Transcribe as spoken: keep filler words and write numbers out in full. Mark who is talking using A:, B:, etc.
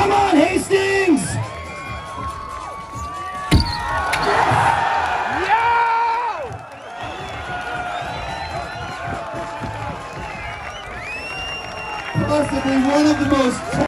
A: Come on, Hastings!
B: Possibly one of the most